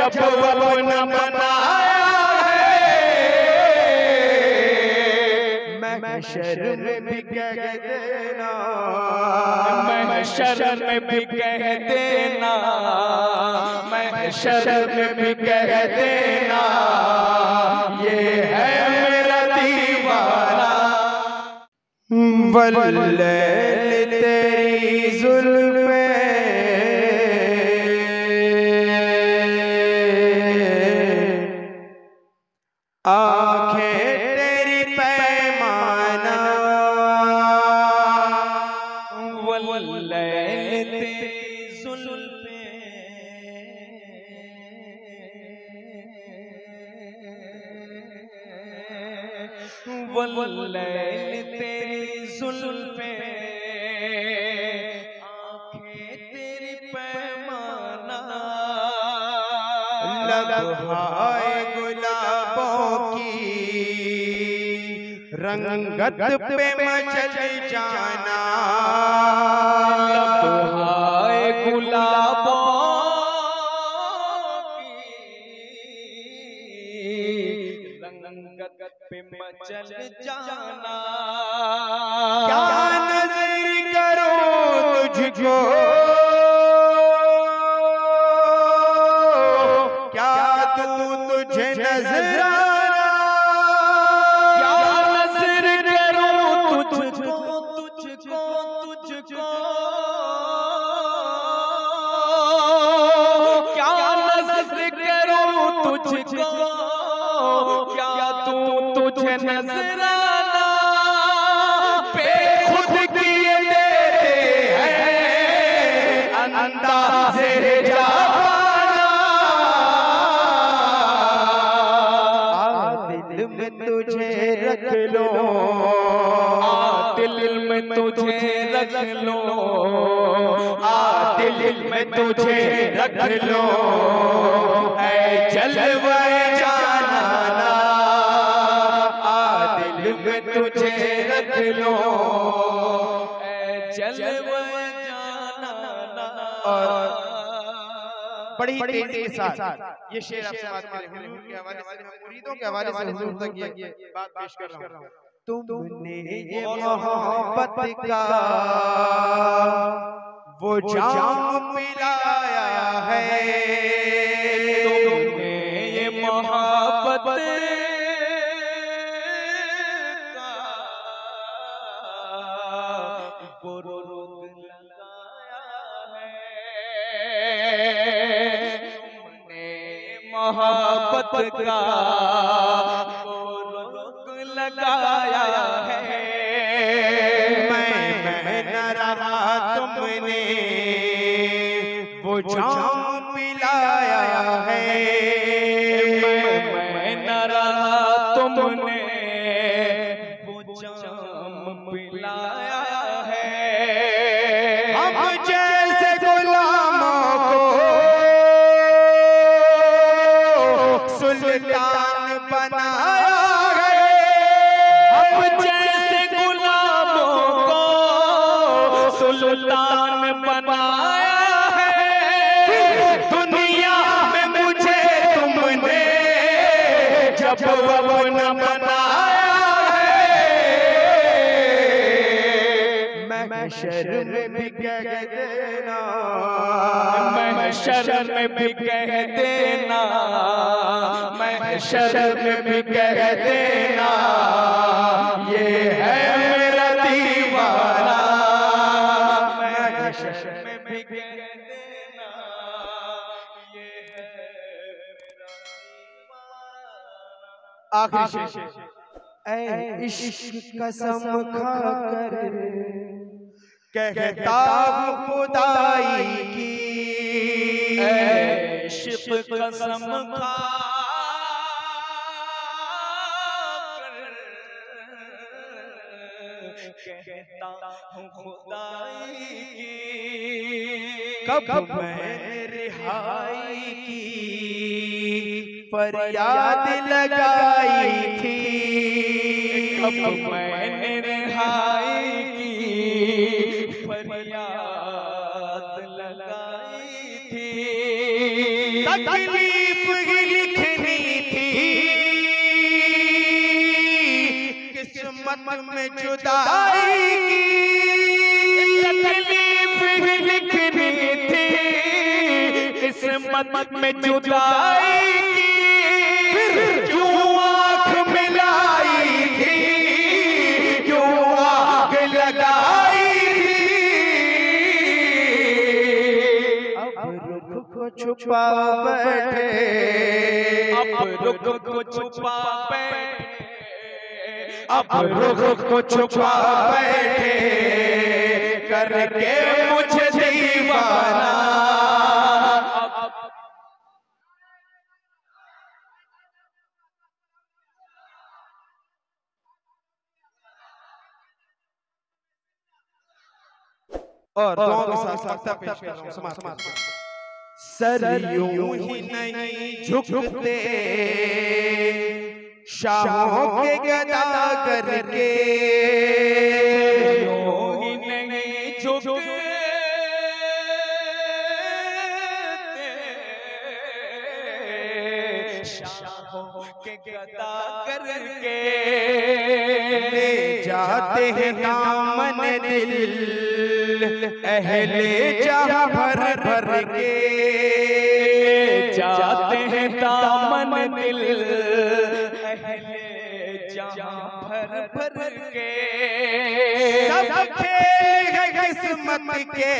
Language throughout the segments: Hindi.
जब अपना बनाया है, महशर में भी कह देना, महशर में भी कह देना, महशर में भी कह देना, ये है मेरा दीवाना। वल्लैल तेरी जुल्फे आंखें तेरी पैमाना, वल्लैल तेरी जुल्फे वल्लैल तेरी जुल्फे आंखें तेरी पैमाना, लबहाए गुलाबों की रंगत पे मचल जाना, लबहाए गुलाबों की रंगत पे मचल जाना। क्या नजर करो तुझको, क्या दूं तुझे नजराना, क्या नजर करो तुझको, तुझको तुझको, क्या नजर करो तुझको, क्या दूं तुझे नजराना, बेखुद किए देते हैं अंदाज़े जाना। दिल में तुझे रख लो, दिल में तुझे रख लो, दिल में तुझे रख लो, ऐ जलवाए जाना, दिल में तुझे रख लो, ऐ जलवाए जाना। और बड़ी तेजी के साथ ये शेर आपसे बात करें, हुजूर के हवाले से, मुरीदों के हवाले से हुजूर तक ये बात पेश कर रहा हूँ। तुमने ये मोहब्बत का वो जाम पिलाया है, तुमने ये मोहब्बत का वो रोग लगाया है, तुमने मोहब्बत का वो रोग लगाया है। मैं न रहा तुमने वो जाम पिलाया है, मैं न रहा तुमने वो जाम पिलाया है। हम जैसे गुलामों को सुल्तान बनाया है, हम जैसे गुलामों को सुल्तान बनाया है। दुनिया में मुझे तुमने जब अपना बनाया है, महशर में भी कह देना, महशर में भी कह देना, महशर में भी कह देना, ये है मेरा दीवाना, महशर में भी कह देना, ये है मेरा दीवाना। आखिरी शेर, ऐ इश्क कसम खाकर कहता हूँ खुदाई की, ऐ इश्क कसम खाकर कहता हूँ खुदाई की, कब मैंने रिहाई की फरियाद लगाई थी, कब मैंने रिहाई की फरियाद लगाई थी। तकलीफ में जुदाई की तकलीफ लिखनी थी, किस्मत में जुदाई की क्यों आँख मिलाई थी, क्यों आग लगाई थी। अब रुख को छुपा बैठे, अब रुख को छुपा बैठे, अब रुख को छुपा बैठे करके मुझे दीवाना। और दुआओं के साथ साथ पेश कर रहा हूं, समाज सर यूं ही नहीं झुकते शाहों के गदा करके, यूं ही नहीं झुकते शाहों के गदा करके, ले जाते हैं दामन दिल अहले जहां भर भर के, जाते हैं दामन दिल अहले जहां भर भर के। सब खेल है किस्मत के,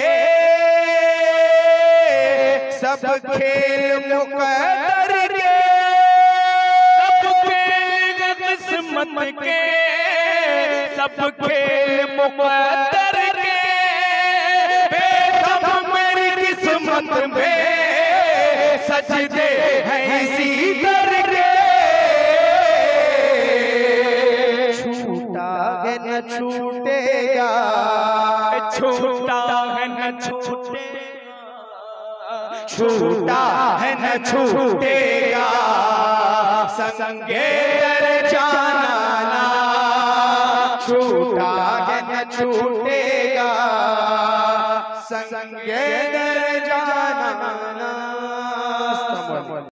सब खेल मुकद्दर के, सब खेल है किस्मत के, सब खेल मुकद्दर के। किस्मत में सजदे हैं इसी दर के, छूटा है न छूटेगा, छूटा है न छूटेगा, छूटा है न छूटेगा संगे दर जाना, छूटा है न छूटेगा संगे दर जाना।